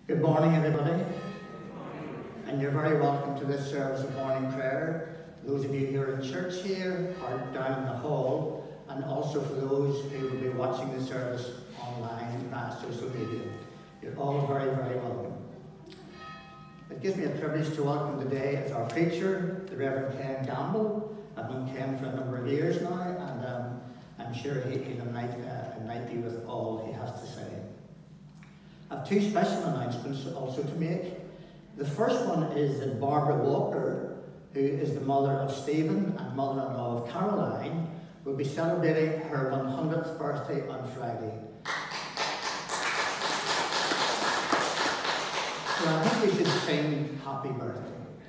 Good morning, everybody. And you're very welcome to this service of morning prayer. Those of you who are in church here, or down in the hall, and also for those who will be watching the service online via social media. You're all very, very welcome. It gives me a privilege to welcome today as our preacher, the Reverend Ken Gamble. I've known Ken for a number of years now, and I'm sure he'll unite you with all he has to say. I have two special announcements also to make. The first one is that Barbara Walker, who is the mother of Stephen and mother-in-law of Caroline, will be celebrating her 100th birthday on Friday. So I think we should sing happy birthday.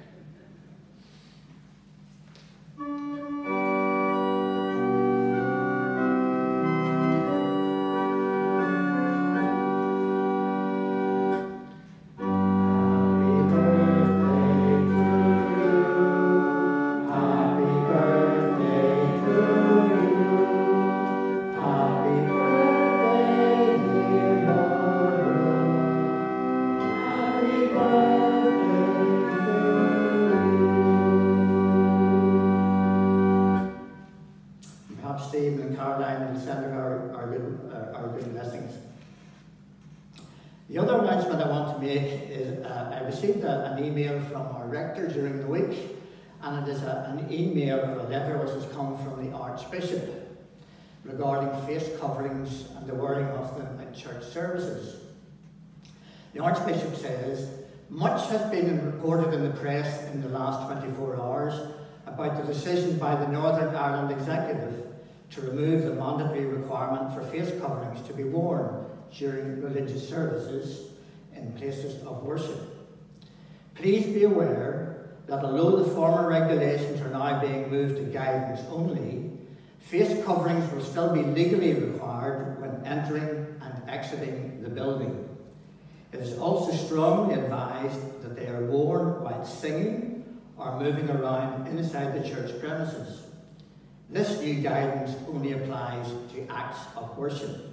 The other announcement I want to make is I received an email from our rector during the week, and it is an email or a letter which has come from the Archbishop regarding face coverings and the wearing of them at church services. The Archbishop says, much has been reported in the press in the last 24 hours about the decision by the Northern Ireland Executive to remove the mandatory requirement for face coverings to be worn during religious services in places of worship. Please be aware that although the former regulations are now being moved to guidance only, face coverings will still be legally required when entering and exiting the building. It is also strongly advised that they are worn while singing or moving around inside the church premises. This new guidance only applies to acts of worship.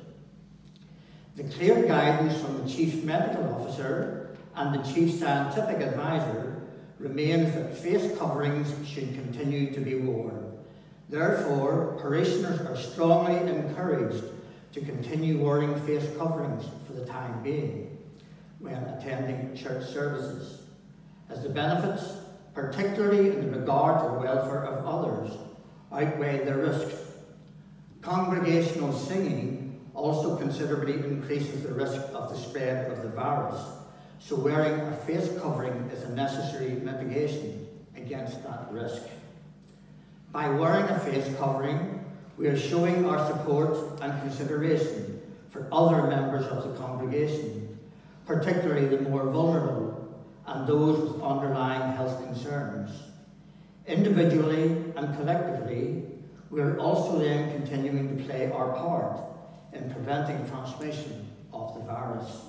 The clear guidance from the Chief Medical Officer and the Chief Scientific Advisor remains that face coverings should continue to be worn. Therefore, parishioners are strongly encouraged to continue wearing face coverings for the time being when attending church services, as the benefits, particularly in regard to the welfare of others, outweigh the risks. Congregational singing also considerably increases the risk of the spread of the virus, so wearing a face covering is a necessary mitigation against that risk. By wearing a face covering, we are showing our support and consideration for other members of the congregation, particularly the more vulnerable and those with underlying health concerns. Individually and collectively, we are also then continuing to play our part in preventing transmission of the virus.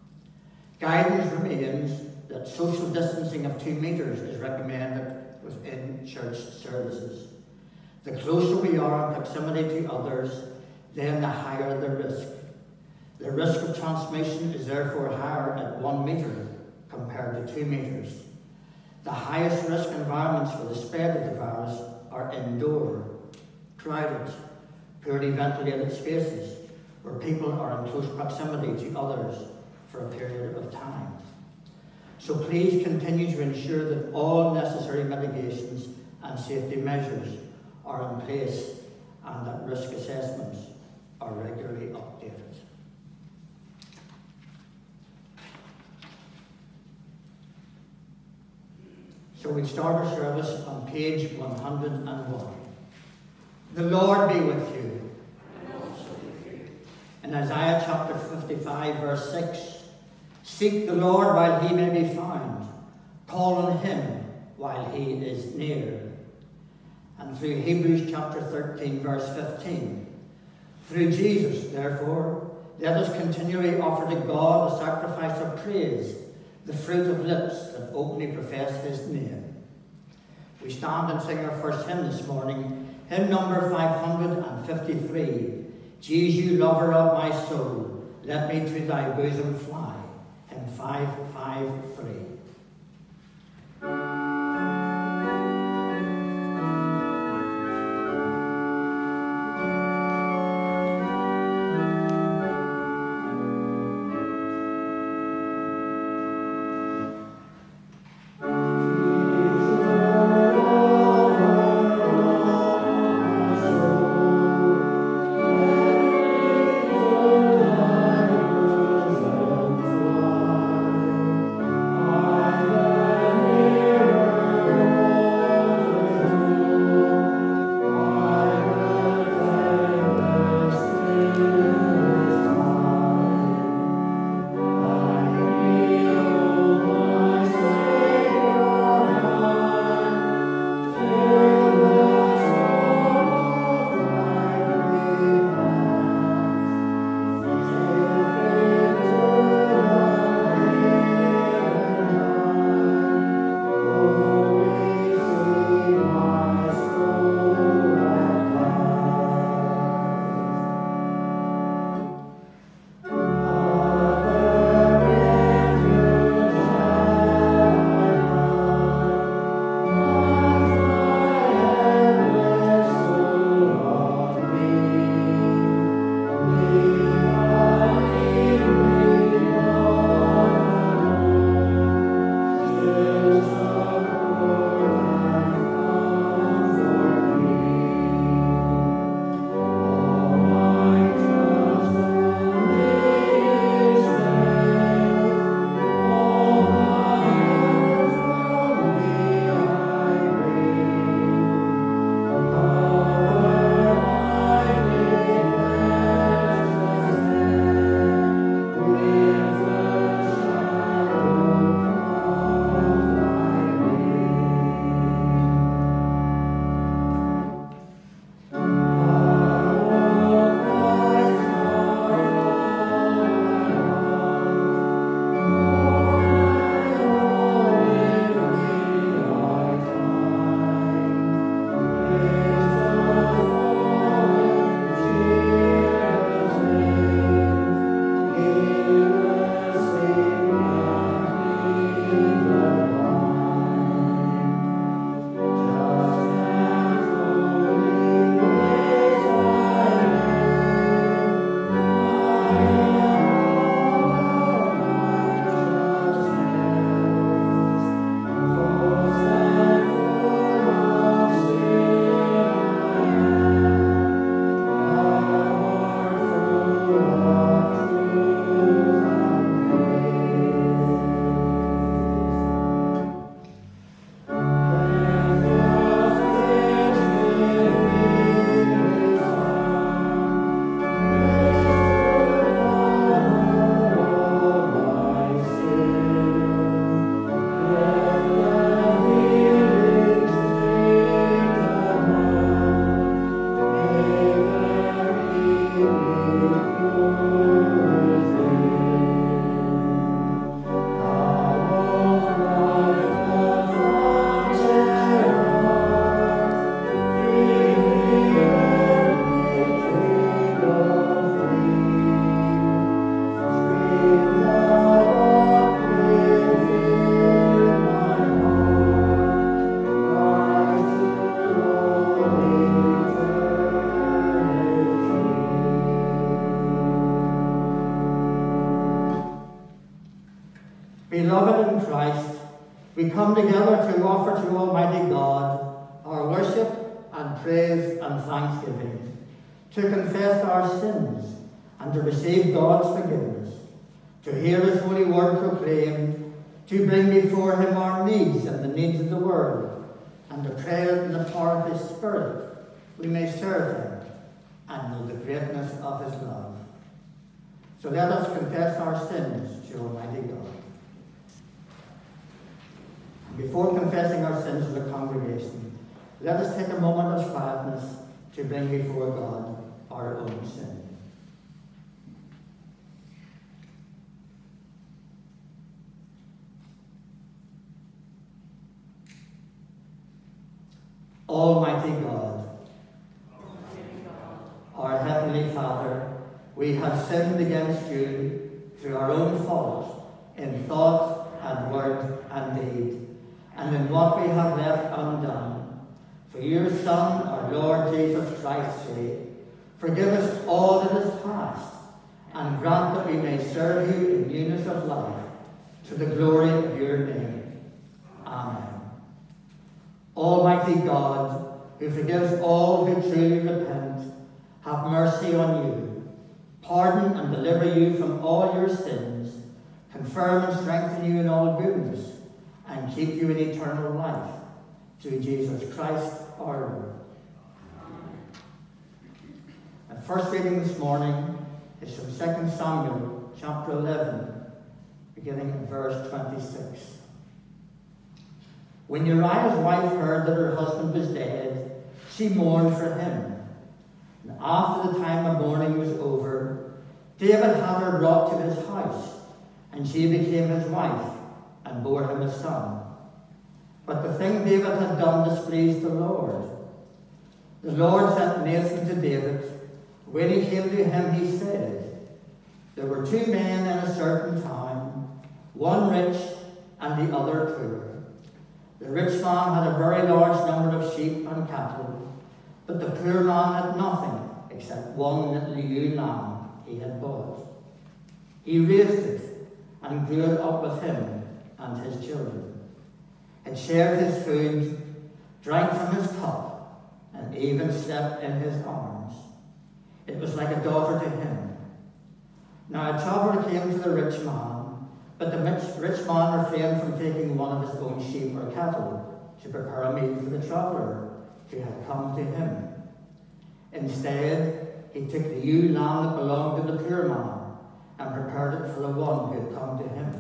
Guidance remains that social distancing of 2 meters is recommended within church services. The closer we are in proximity to others, then the higher the risk. The risk of transmission is therefore higher at 1 meter compared to 2 meters. The highest risk environments for the spread of the virus are indoor, crowded, poorly ventilated spaces, where people are in close proximity to others for a period of time. So please continue to ensure that all necessary mitigations and safety measures are in place and that risk assessments are regularly updated. So we start our service on page 101. The Lord be with you. In Isaiah chapter 55, verse 6, seek the Lord while he may be found. Call on him while he is near. And through Hebrews chapter 13, verse 15, through Jesus, therefore, let us continually offer to God a sacrifice of praise, the fruit of lips that openly profess his name. We stand and sing our first hymn this morning, hymn number 553. Jesus, lover of my soul, let me to thy bosom fly. in 553. Beloved in Christ, we come together to offer to Almighty God our worship and praise and thanksgiving, to confess our sins and to receive God's forgiveness, to hear His holy word proclaimed, to bring before Him our needs and the needs of the world, and to pray that in the power of His Spirit we may serve Him and know the greatness of His love. So let us confess our sins to Almighty God. Before confessing our sins as a congregation, let us take a moment of quietness to bring before God our own sin. Almighty God, our Heavenly Father, we have sinned against you through our own fault in thought and word and deed, and in what we have left undone. For your Son, our Lord Jesus Christ's sake, forgive us all that is past, and grant that we may serve you in newness of life, to the glory of your name. Amen. Almighty God, who forgives all who truly repent, have mercy on you, pardon and deliver you from all your sins, confirm and strengthen you in all goodness, and keep you in eternal life, through Jesus Christ our Lord. The first reading this morning is from 2 Samuel chapter 11, beginning in verse 26. When Uriah's wife heard that her husband was dead, she mourned for him. And after the time of mourning was over, David had her brought to his house, and she became his wife, and bore him a son. But the thing David had done displeased the Lord. The Lord sent Nathan to David. When he came to him, he said, there were two men in a certain town, one rich and the other poor. The rich man had a very large number of sheep and cattle, but the poor man had nothing except one little ewe lamb he had bought. He raised it and grew it up with him and his children, and shared his food, drank from his cup, and even slept in his arms. It was like a daughter to him. Now a traveller came to the rich man, but the rich man refrained from taking one of his own sheep or cattle to prepare a meal for the traveller who had come to him. Instead, he took the ewe lamb that belonged to the poor man and prepared it for the one who had come to him.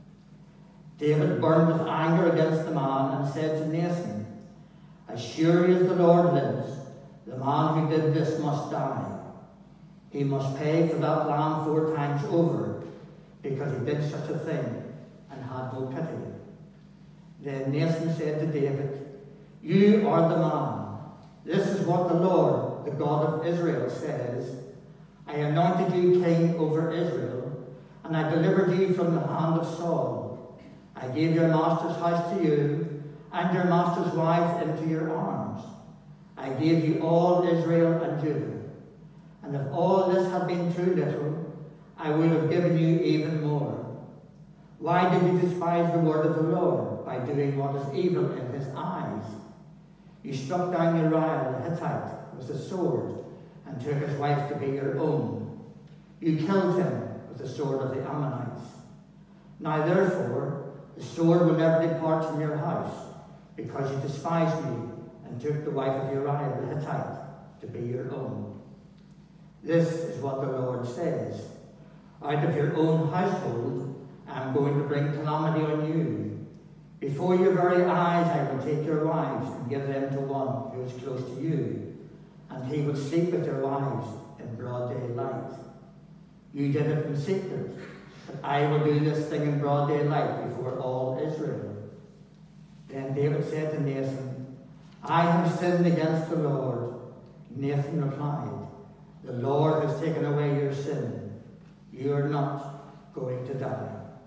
David burned with anger against the man and said to Nathan, as surely as the Lord lives, the man who did this must die. He must pay for that lamb 4 times over, because he did such a thing and had no pity. Then Nathan said to David, you are the man. This is what the Lord, the God of Israel, says. I anointed you king over Israel, and I delivered you from the hand of Saul. I gave your master's house to you, and your master's wives into your arms. I gave you all Israel and Judah. And if all this had been too little, I would have given you even more. Why did you despise the word of the Lord by doing what is evil in his eyes? You struck down Uriah the Hittite with a sword and took his wife to be your own. You killed him with the sword of the Ammonites. Now therefore, the sword will never depart from your house, because you despised me and took the wife of Uriah the Hittite to be your own. This is what the Lord says. Out of your own household I am going to bring calamity on you. Before your very eyes I will take your wives and give them to one who is close to you, and he will sleep with your wives in broad daylight. You did it in secret, but I will do this thing in broad daylight before all Israel. Then David said to Nathan, I have sinned against the Lord. Nathan replied, the Lord has taken away your sin. You are not going to die.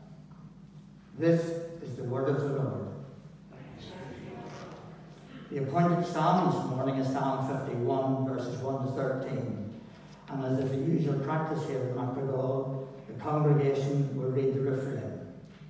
This is the word of the Lord. The appointed psalm this morning is Psalm 51, verses 1 to 13. And as is the usual practice here in Macragall, the congregation will read the refrain.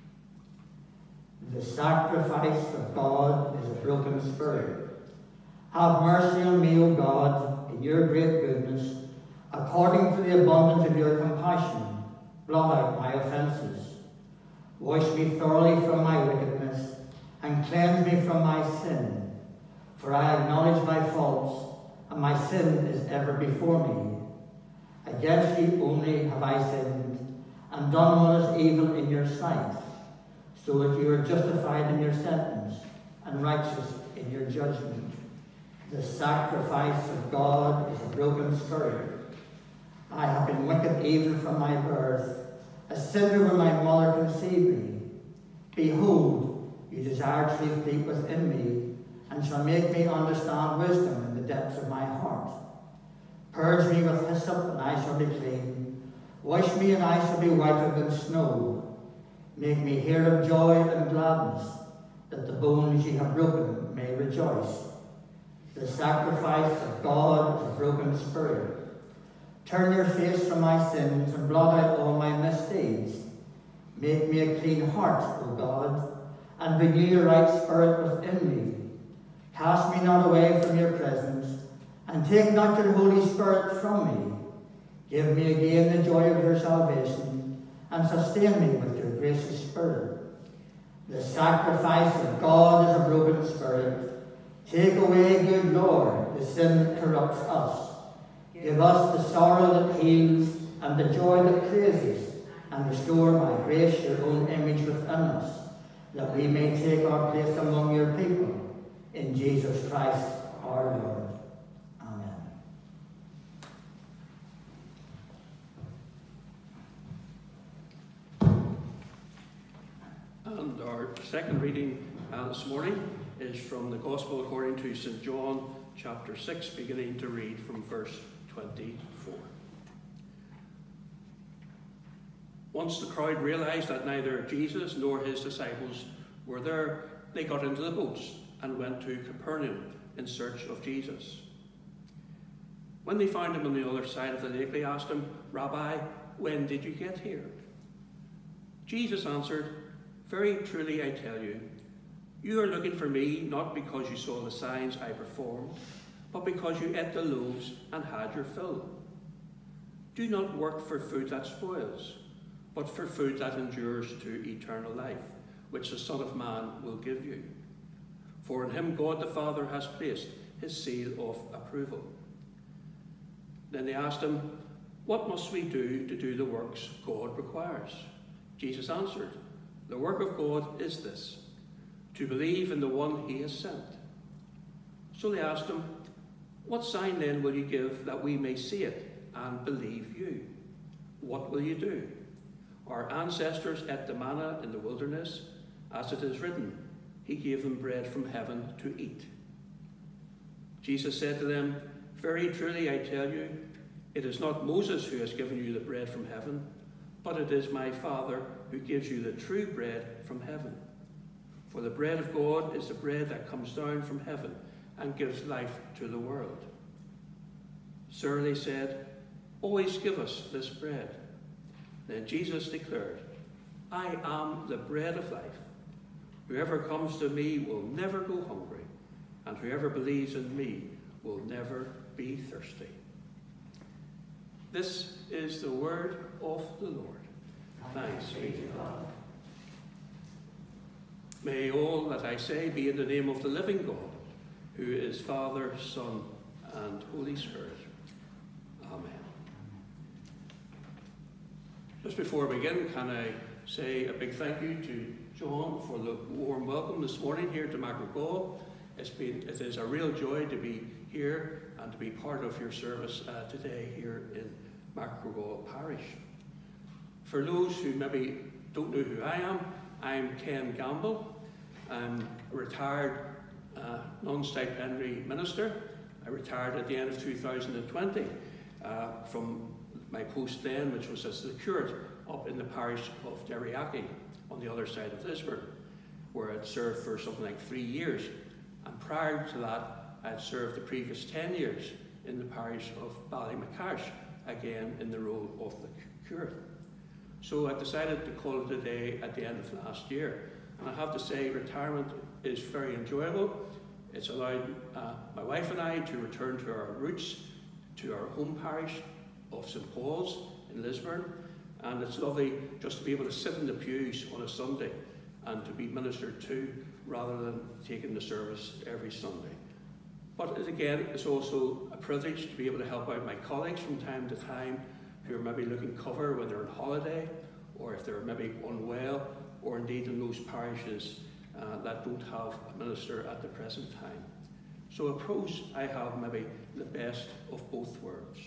The sacrifice of God is a broken spirit. Have mercy on me, O God, in your great goodness. According to the abundance of your compassion, blot out my offences. Wash me thoroughly from my wickedness, and cleanse me from my sin. For I acknowledge my faults, and my sin is ever before me. Against you only have I sinned, and done what is evil in your sight, so that you are justified in your sentence, and righteous in your judgment. The sacrifice of God is a broken spirit. I have been wicked even from my birth, a sinner when my mother conceived me. Behold, you desire truth deep within me, and shall make me understand wisdom in the depths of my heart. Purge me with hyssop, and I shall be clean. Wash me, and I shall be whiter than snow. Make me hear of joy and gladness, that the bones ye have broken may rejoice. The sacrifice of God is a broken spirit. Turn your face from my sins and blot out all my misdeeds. Make me a clean heart, O God, and renew your right spirit within me. Cast me not away from your presence, and take not your Holy Spirit from me. Give me again the joy of your salvation, and sustain me with your gracious Spirit. The sacrifice of God is a broken spirit. Take away, good Lord, the sin that corrupts us. Give us the sorrow that heals, and the joy that praises, and restore by grace your own image within us, that we may take our place among your people. In Jesus Christ our Lord. Amen. And our second reading this morning is from the Gospel according to St. John chapter 6, beginning to read from verse 24. Once the crowd realized that neither Jesus nor his disciples were there, they got into the boats and went to Capernaum in search of Jesus. When they found him on the other side of the lake, they asked him, "Rabbi, when did you get here?" Jesus answered, "Very truly I tell you, you are looking for me not because you saw the signs I performed, but because you ate the loaves and had your fill. Do not work for food that spoils, but for food that endures to eternal life, which the Son of Man will give you. For in him God the Father has placed his seal of approval." Then they asked him, "What must we do to do the works God requires?" Jesus answered, "The work of God is this, to believe in the one he has sent." So they asked him, "What sign then will you give that we may see it and believe you? What will you do? Our ancestors ate the manna in the wilderness, as it is written, he gave them bread from heaven to eat." Jesus said to them, "Very truly I tell you, it is not Moses who has given you the bread from heaven, but it is my Father who gives you the true bread from heaven. For the bread of God is the bread that comes down from heaven and gives life to the world." "Sir," they said, "always give us this bread." Then Jesus declared, "I am the bread of life. Whoever comes to me will never go hungry, and whoever believes in me will never be thirsty." This is the word of the Lord. Thanks be to God. May all that I say be in the name of the living God, who is Father, Son, and Holy Spirit. Amen. Just before I begin, can I say a big thank you to John for the warm welcome this morning here to Macrogal. It is a real joy to be here and to be part of your service today here in Macrogal Parish. For those who maybe don't know who I am, I'm Ken Gamble. I'm a retired non-stipendiary minister. I retired at the end of 2020 from my post then, which was as the curate up in the parish of Derryaghy on the other side of Lisburn, where I'd served for something like 3 years. And prior to that, I'd served the previous 10 years in the parish of Ballymacash, again in the role of the curate. So I decided to call it a day at the end of last year. And I have to say, retirement is very enjoyable. It's allowed my wife and I to return to our roots, to our home parish of St. Paul's in Lisburn. And it's lovely just to be able to sit in the pews on a Sunday and to be ministered to, rather than taking the service every Sunday. But again, it's also a privilege to be able to help out my colleagues from time to time who are maybe looking cover when they're on holiday, or if they're maybe unwell, or indeed in those parishes that don't have a minister at the present time. So I suppose I have maybe the best of both worlds.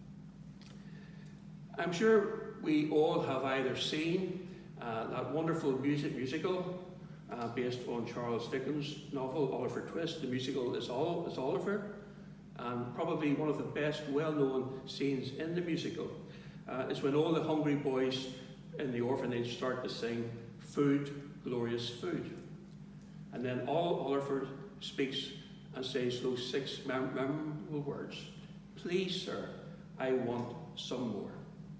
I'm sure we all have either seen that wonderful musical based on Charles Dickens' novel Oliver Twist. The musical is Oliver, and probably one of the best well-known scenes in the musical is when all the hungry boys in the orphanage start to sing, food, glorious food. And then Oliver speaks and says those 6 memorable words, please, sir, I want some more.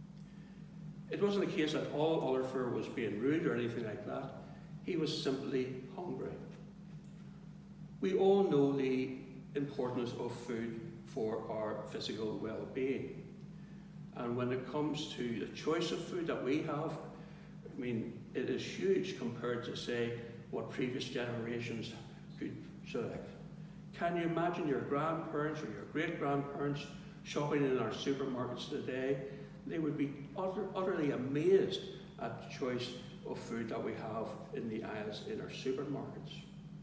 It wasn't a case that Oliver was being rude or anything like that. He was simply hungry. We all know the importance of food for our physical well-being. And when it comes to the choice of food that we have, I mean, it is huge compared to, say, what previous generations could select. Can you imagine your grandparents or your great-grandparents shopping in our supermarkets today? They would be utterly amazed at the choice of food that we have in the aisles in our supermarkets.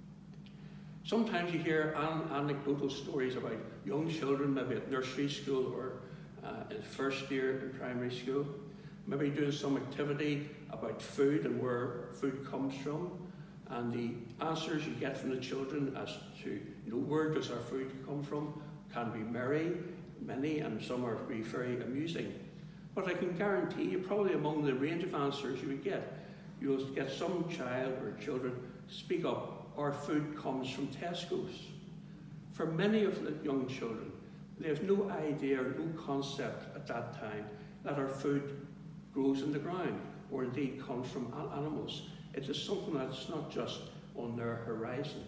Sometimes you hear anecdotal stories about young children, maybe at nursery school or in first year in primary school, maybe doing some activity about food and where food comes from, and the answers you get from the children as to where does our food come from can be many, and some are be very amusing. But I can guarantee you, probably among the range of answers you would get, you'll get some child or children speak up, our food comes from Tesco's. For many of the young children, they have no idea or no concept at that time that our food grows in the ground or indeed comes from animals. It is something that's not just on their horizon.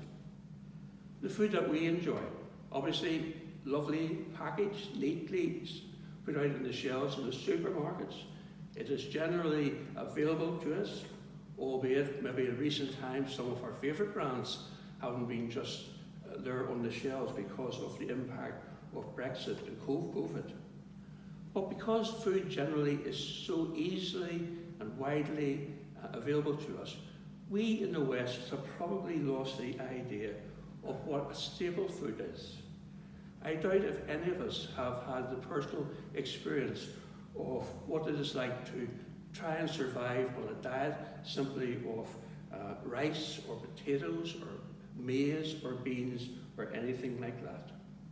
The food that we enjoy, obviously lovely packaged, neatly put out in the shelves in the supermarkets. It is generally available to us, albeit maybe in recent times some of our favourite brands haven't been just there on the shelves because of the impact of Brexit and COVID. But because food generally is so easily and widely available to us, we in the West have probably lost the idea of what a staple food is. I doubt if any of us have had the personal experience of what it is like to try and survive on a diet simply of rice or potatoes or maize or beans or anything like that.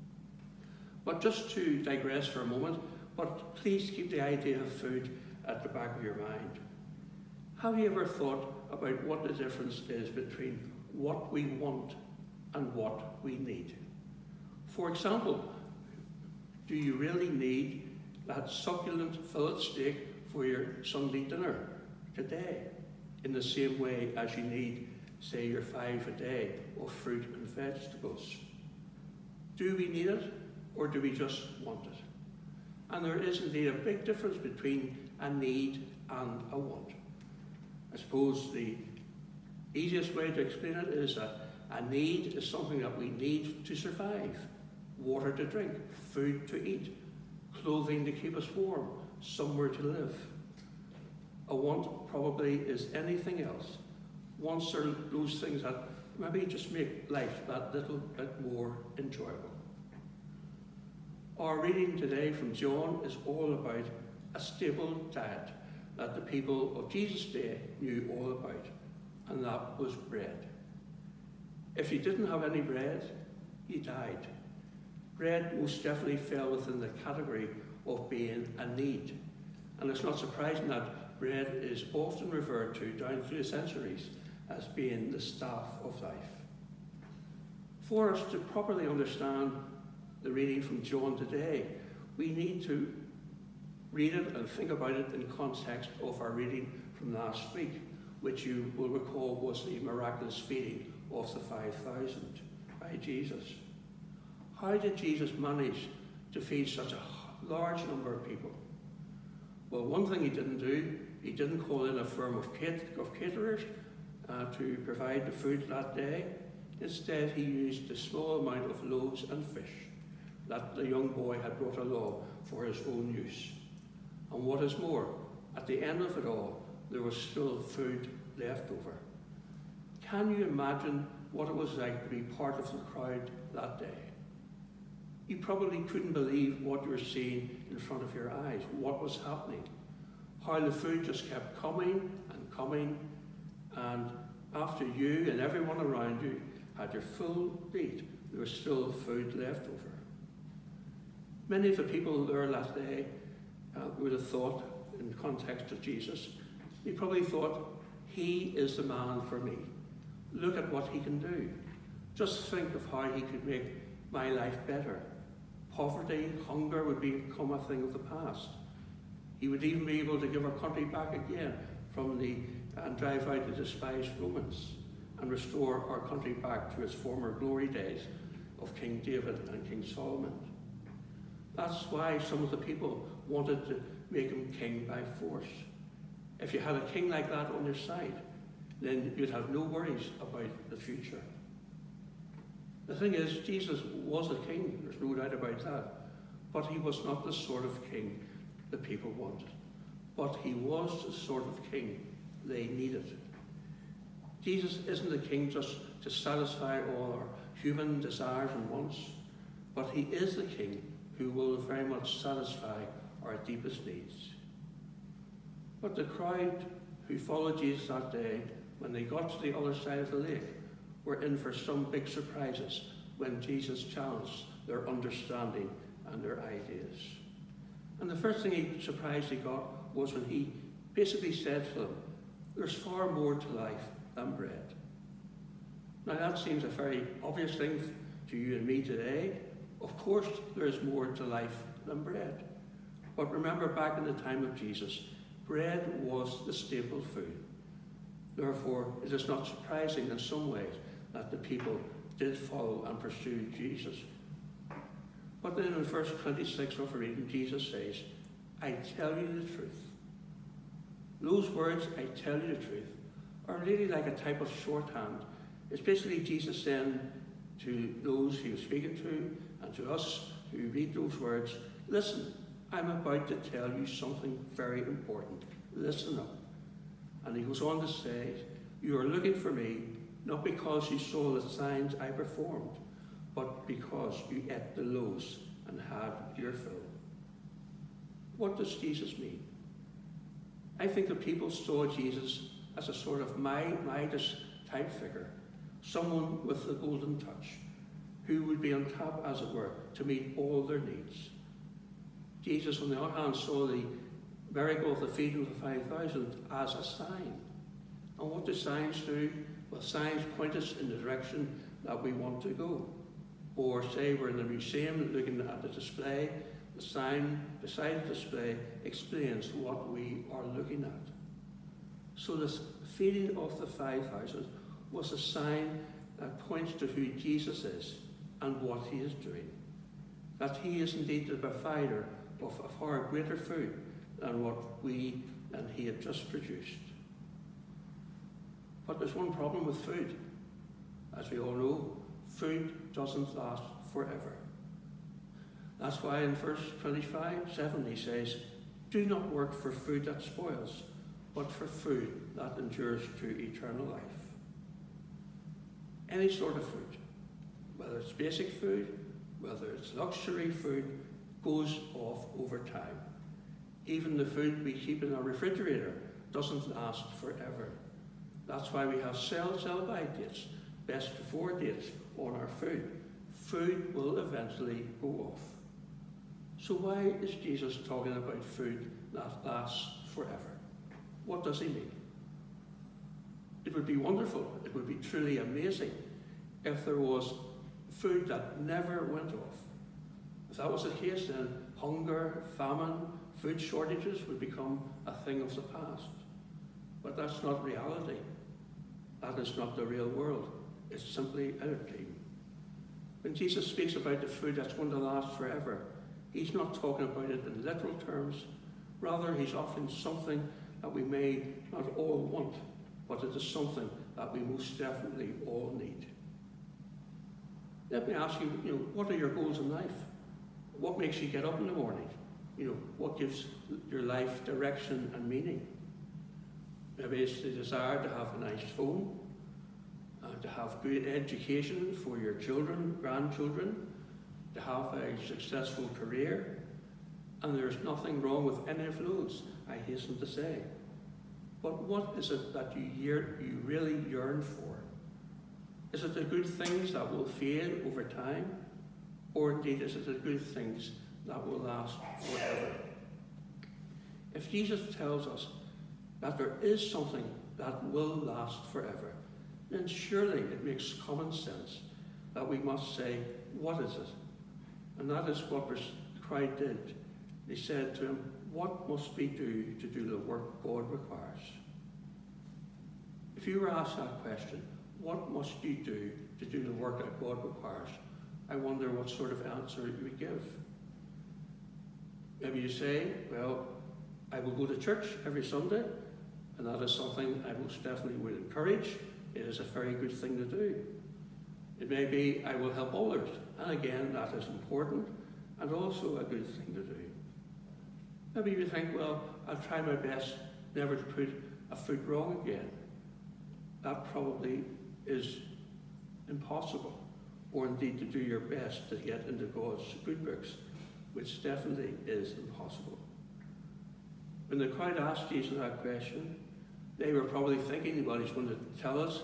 But just to digress for a moment, but please keep the idea of food at the back of your mind. Have you ever thought about what the difference is between what we want and what we need? For example, do you really need that succulent fillet steak for your Sunday dinner today in the same way as you need, say, your 5 a day of fruit and vegetables? Do we need it or do we just want it? And there is indeed a big difference between a need and a want. I suppose the easiest way to explain it is that a need is something that we need to survive. Water to drink, food to eat, clothing to keep us warm, somewhere to live. A want probably is anything else. Wants are those things that maybe just make life that little bit more enjoyable. Our reading today from John is all about a stable diet that the people of Jesus' day knew all about, and that was bread. If you didn't have any bread, you died. Bread most definitely fell within the category of being a need. And it's not surprising that bread is often referred to down through the centuries as being the staff of life. For us to properly understand the reading from John today, we need to read it and think about it in context of our reading from last week, which you will recall was the miraculous feeding of the 5,000 by Jesus. How did Jesus manage to feed such a large number of people? Well, one thing he didn't do, he didn't call in a firm of caterers to provide the food that day. Instead, he used a small amount of loaves and fish that the young boy had brought along for his own use. And what is more, at the end of it all, there was still food left over. Can you imagine what it was like to be part of the crowd that day? You probably couldn't believe what you were seeing in front of your eyes, what was happening, how the food just kept coming and coming, and after you and everyone around you had your full plate, there was still food left over. Many of the people there that day would have thought, in the context of Jesus, they probably thought, He is the man for me. Look at what he can do. Just think of how he could make my life better. Poverty, hunger would become a thing of the past. He would even be able to give our country back again and drive out the despised Romans and restore our country back to its former glory days of King David and King Solomon. That's why some of the people wanted to make him king by force. If you had a king like that on your side, then you'd have no worries about the future. The thing is, Jesus was a king, there's no doubt about that, but he was not the sort of king the people wanted. But he was the sort of king they needed. Jesus isn't a king just to satisfy all our human desires and wants, but he is the king who will very much satisfy our deepest needs. But the crowd who followed Jesus that day, when they got to the other side of the lake, were in for some big surprises when Jesus challenged their understanding and their ideas. And the first surprise he got was when he basically said to them, there's far more to life than bread. Now that seems a very obvious thing to you and me today. Of course there is more to life than bread. But remember, back in the time of Jesus, bread was the staple food. Therefore, it is not surprising in some ways that the people did follow and pursue Jesus. But then in verse 26 of our reading, Jesus says, I tell you the truth. Those words, I tell you the truth, are really like a type of shorthand. It's basically Jesus saying to those he was speaking to and to us who read those words, listen, I'm about to tell you something very important. Listen up. And he goes on to say, you are looking for me not because you saw the signs I performed, but because you ate the loaves and had your fill. What does Jesus mean? I think the people saw Jesus as a sort of Midas type figure, someone with the golden touch, who would be on top, as it were, to meet all their needs. Jesus, on the other hand, saw the miracle of the feeding of the 5,000 as a sign. And what do signs do? Well, signs point us in the direction that we want to go. Or say we're in a museum looking at the display, the sign beside the display explains what we are looking at. So this feeding of the 5,000 was a sign that points to who Jesus is and what he is doing. That he is indeed the provider of a far greater food than what we and he had just produced. But there's one problem with food. As we all know, food doesn't last forever. That's why in verse 25:7 he says, do not work for food that spoils, but for food that endures to eternal life. Any sort of food, whether it's basic food, whether it's luxury food, goes off over time. Even the food we keep in our refrigerator doesn't last forever. That's why we have sell-by dates, best before dates on our food. Food will eventually go off. So why is Jesus talking about food that lasts forever? What does he mean? It would be wonderful, it would be truly amazing if there was food that never went off. If that was the case, then hunger, famine, food shortages would become a thing of the past. But that's not reality. That is not the real world. It's simply our dream. When Jesus speaks about the food that's going to last forever, he's not talking about it in literal terms. Rather, he's offering something that we may not all want, but it is something that we most definitely all need. Let me ask you, what are your goals in life? What makes you get up in the morning? What gives your life direction and meaning? Maybe it's the desire to have a nice home, to have good education for your children, grandchildren, to have a successful career. And there's nothing wrong with any of those, I hasten to say. But what is it that you really yearn for? Is it the good things that will fade over time? Or indeed is it the good things that will last forever? If Jesus tells us that there is something that will last forever, then surely it makes common sense that we must say, what is it? And that is what the crowd did. They said to him, what must we do to do the work God requires? If you were asked that question, what must you do to do the work that God requires? I wonder what sort of answer you would give. Maybe you say, well, I will go to church every Sunday, and that is something I most definitely would encourage. It is a very good thing to do. It may be, I will help others, and again, that is important, and also a good thing to do. Maybe you think, well, I'll try my best never to put a foot wrong again. That probably is impossible, or indeed to do your best to get into God's good books, which definitely is impossible. When the crowd asked Jesus that question, they were probably thinking, well, he's going to tell us,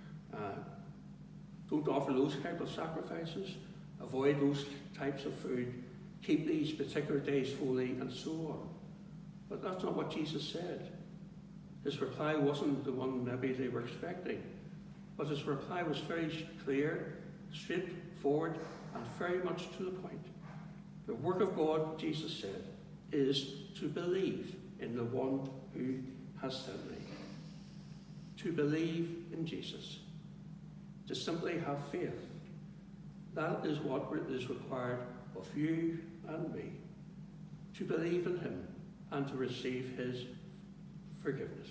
don't offer those types of sacrifices, avoid those types of food, keep these particular days holy, and so on. But that's not what Jesus said. His reply wasn't the one maybe they were expecting, but his reply was very clear, straightforward, and very much to the point. The work of God, Jesus said, is to believe in the one who has sent me. To believe in Jesus. To simply have faith. That is what is required of you and me. To believe in him and to receive his forgiveness.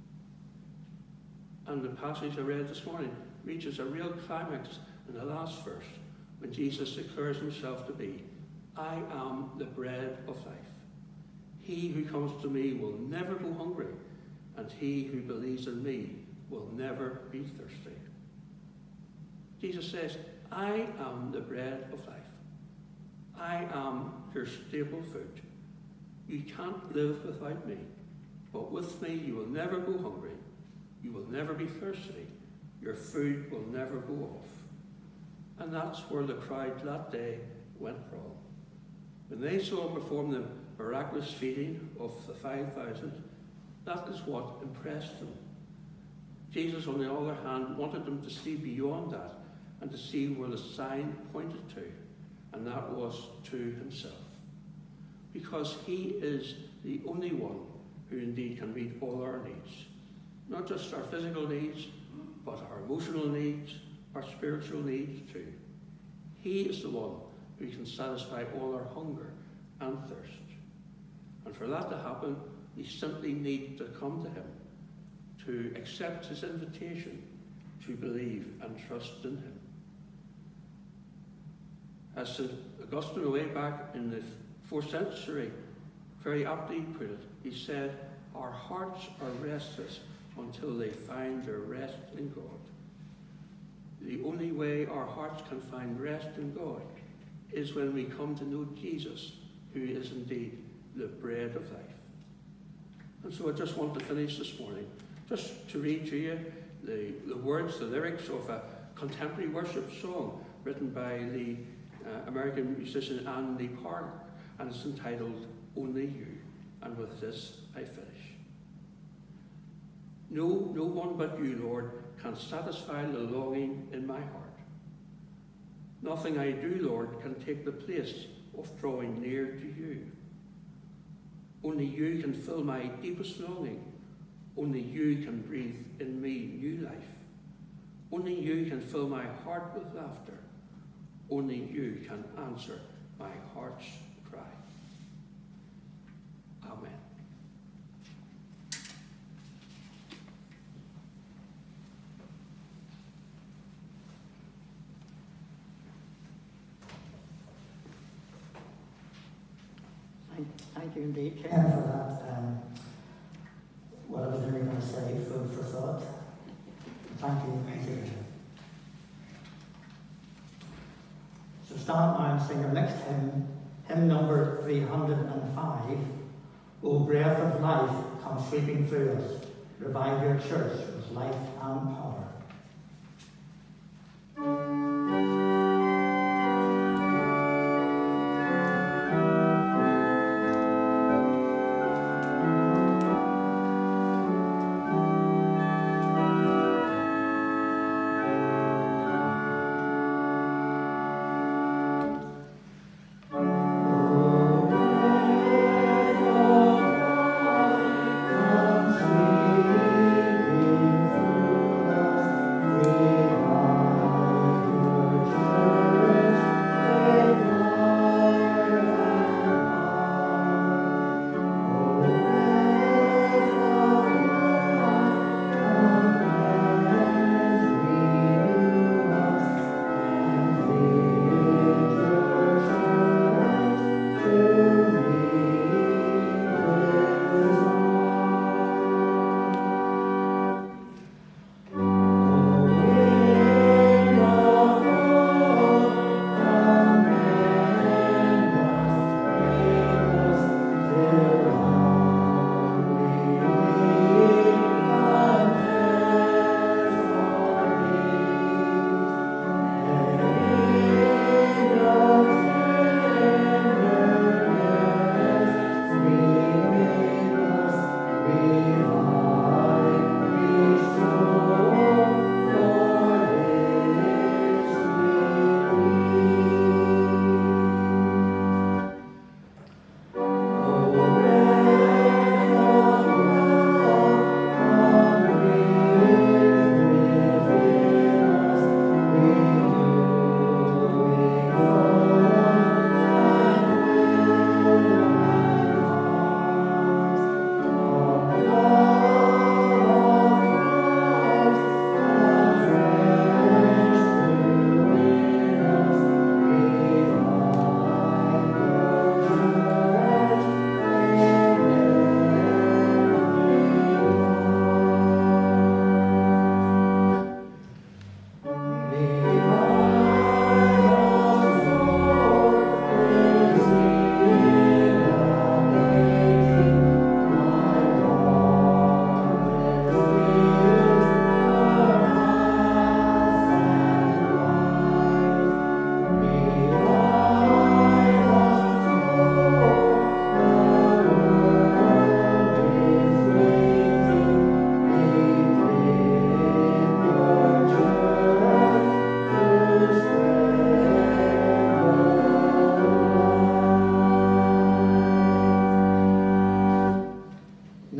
And the passage I read this morning reaches a real climax in the last verse when Jesus declares himself to be, I am the bread of life. He who comes to me will never go hungry, and he who believes in me will never be thirsty. Jesus says, I am the bread of life. I am your staple food. You can't live without me, but with me you will never go hungry. You will never be thirsty. Your food will never go off. And that's where the crowd that day went wrong. When they saw him perform the miraculous feeding of the 5,000, that is what impressed them. Jesus, on the other hand, wanted them to see beyond that and to see where the sign pointed to, and that was to himself. Because he is the only one who indeed can meet all our needs. Not just our physical needs, but our emotional needs, our spiritual needs too. He is the one who can satisfy all our hunger and thirst. And for that to happen, we simply need to come to him, to accept his invitation, to believe and trust in him. As St. Augustine, way back in the 4th century, very aptly put it, he said, our hearts are restless until they find their rest in God. The only way our hearts can find rest in God is when we come to know Jesus, who is indeed the bread of life. And so I just want to finish this morning, just to read to you the words, the lyrics of a contemporary worship song written by the American musician Ann Lee Park, and it's entitled Only You. And with this I finish. No one but you, Lord, can satisfy the longing in my heart. Nothing I do, Lord, can take the place of drawing near to you. Only you can fill my deepest longing. Only you can breathe in me new life. Only you can fill my heart with laughter. Only you can answer my heart's cry. Amen. Thank you indeed, Ken, for that. What I was really going to say, food for thought. Thank you. So stand now and sing our next hymn, hymn number 305. O breath of life, come sweeping through us, revive your church with life and power.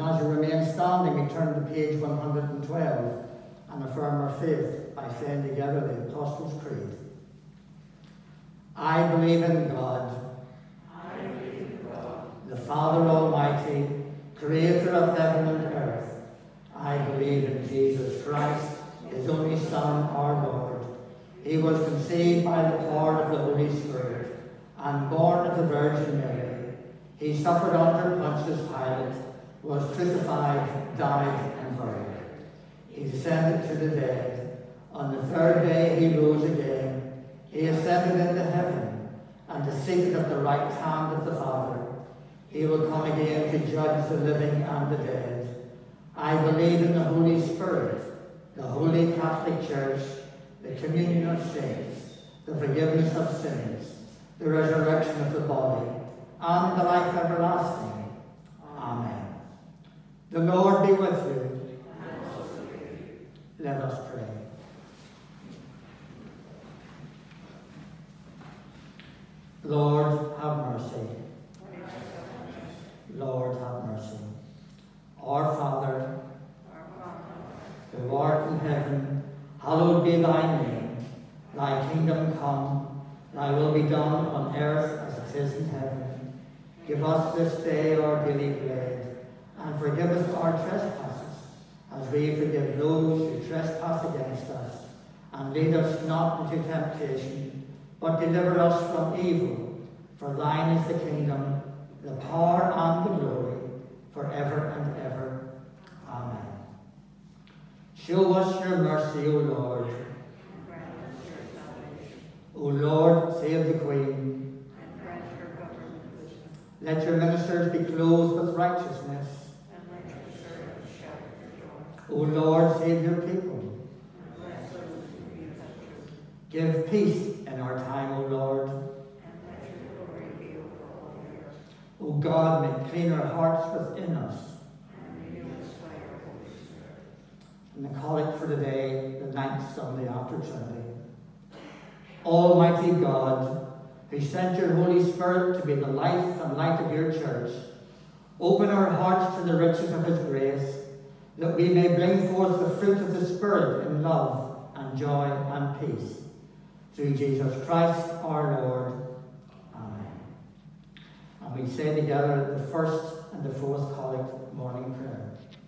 as you remain standing, we turn to page 112 and affirm our faith by saying together the Apostles' Creed. I believe in God, the Father Almighty, creator of heaven and earth. I believe in Jesus Christ, his only Son, our Lord. He was conceived by the power of the Holy Spirit and born of the Virgin Mary. He suffered under Pontius Pilate, was crucified, died, and buried. He descended to the dead. On the third day he rose again. He ascended into heaven and is seated at the right hand of the Father. He will come again to judge the living and the dead. I believe in the Holy Spirit, the Holy Catholic Church, the communion of saints, the forgiveness of sins, the resurrection of the body, and the life everlasting. Amen. The Lord be with you. Let us pray. Lord, have mercy. Lord, have mercy. Our Father, who art in heaven, hallowed be thy name. Thy kingdom come, thy will be done on earth as it is in heaven. Give us this day our daily bread, and forgive us our trespasses, as we forgive those who trespass against us. And lead us not into temptation, but deliver us from evil. For thine is the kingdom, the power, and the glory, forever and ever. Amen. Show us your mercy, O Lord. O Lord, save the Queen. Let your ministers be clothed with righteousness. O Lord, save your people. Give peace in our time, O Lord. O God, make clean our hearts within us. And the collect for today, the 9th Sunday after Trinity. Almighty God, who sent your Holy Spirit to be the life and light of your church, open our hearts to the riches of his grace, that we may bring forth the fruit of the Spirit in love and joy and peace. Through Jesus Christ our Lord. Amen. And we say together the first and the fourth collect morning prayer.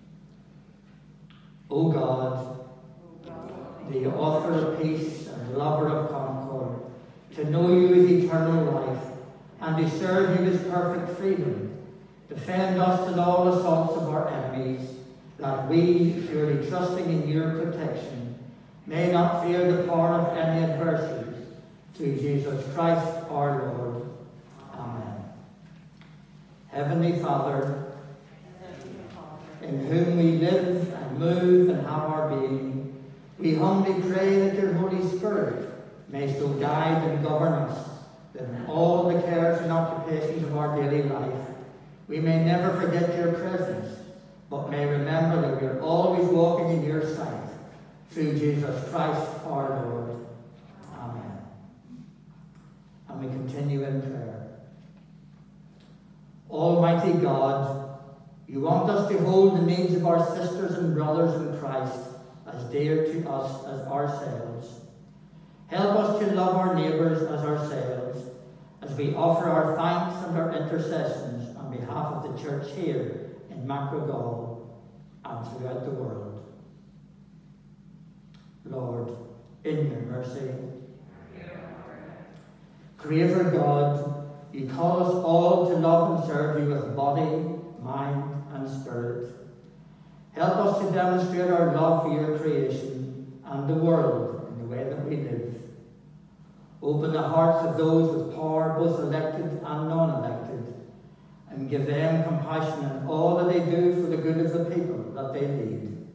O God, the author of peace and lover of concord, to know you is eternal life, and to serve you is perfect freedom. Defend us in all assaults of our enemies, that we, surely trusting in your protection, may not fear the power of any adversary. Through Jesus Christ our Lord. Amen. Heavenly Father, in whom we live and move and have our being, we humbly pray that your Holy Spirit may so guide and govern us, that in all the cares and occupations of our daily life, we may never forget your presence, but may remember that we are always walking in your sight. Through Jesus Christ our Lord. Amen. And we continue in prayer. Almighty God, you want us to hold the needs of our sisters and brothers in Christ as dear to us as ourselves. Help us to love our neighbours as ourselves, as we offer our thanks and our intercessions on behalf of the church here in Macrogall and throughout the world. Lord, in your mercy. Creator God, you call us all to love and serve you with body, mind, and spirit. Help us to demonstrate our love for your creation and the world in the way that we live. Open the hearts of those with power, both elected and non-elected, and give them compassion in all that they do for the good of the people that they lead.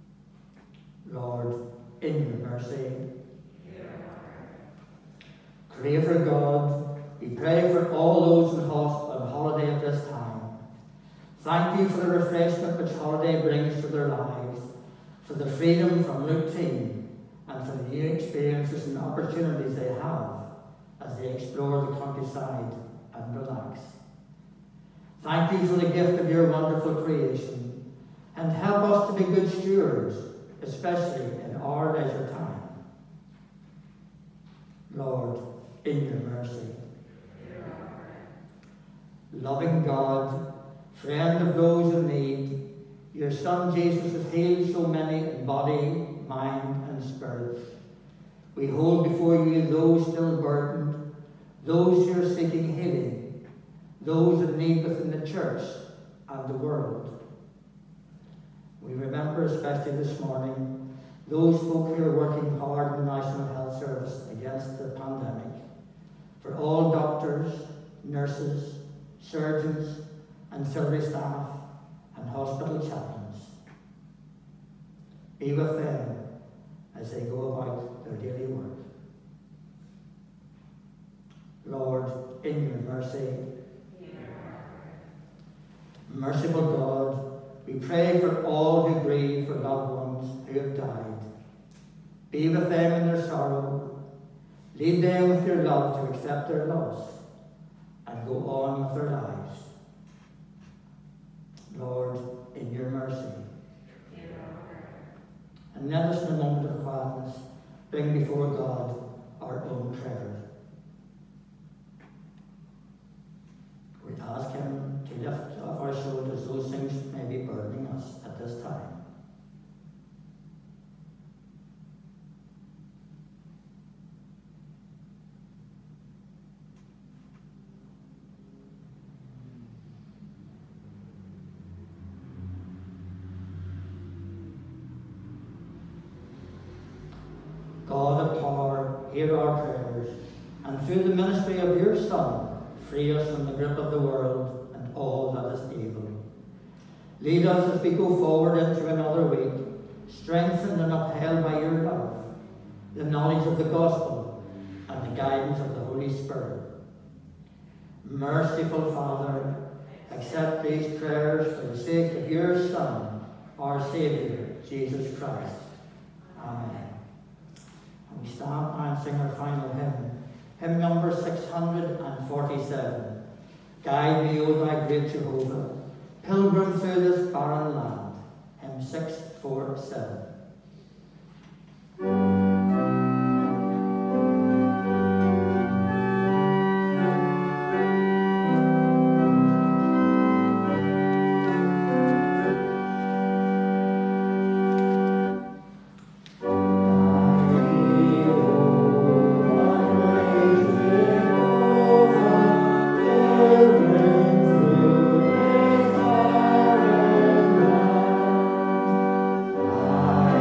Lord, in your mercy. Creator God, we pray for all those on holiday at this time. Thank you for the refreshment which holiday brings to their lives, for the freedom from routine, and for the new experiences and opportunities they have as they explore the countryside and relax. Thank you for the gift of your wonderful creation, and help us to be good stewards, especially in our leisure time. Lord, in your mercy. Loving God, friend of those in need, your Son Jesus has healed so many in body, mind, and spirit. We hold before you those still burdened, those who are seeking healing, those in need within the church and the world. We remember especially this morning those folk who are working hard in the National Health Service against the pandemic. For all doctors, nurses, surgeons, ancillary staff, and hospital chaplains. Be with them as they go about their daily work. Lord, in your mercy. Merciful God, we pray for all who grieve for loved ones who have died. Be with them in their sorrow. Lead them with your love to accept their loss and go on with their lives. Lord, in your mercy. And let us in a moment of quietness bring before God our own treasure. We ask him to lift off our shoulders those things that may be burdening us at this time. God of power, hear our prayers, and through the ministry of your Son, free us from the grip of the world and all that is evil. Lead us as we go forward into another week, strengthened and upheld by your love, the knowledge of the gospel, and the guidance of the Holy Spirit. Merciful Father, accept these prayers for the sake of your Son, our Saviour, Jesus Christ. Amen. We stand and sing our final hymn, hymn number 647. Guide me, O thy great Jehovah, pilgrim through this barren land. Hymn 647. I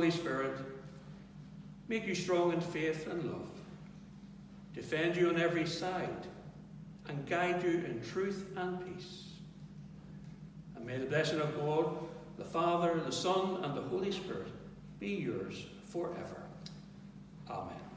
Holy Spirit make you strong in faith and love, defend you on every side, and guide you in truth and peace. And may the blessing of God, the Father, the Son, and the Holy Spirit be yours forever. Amen.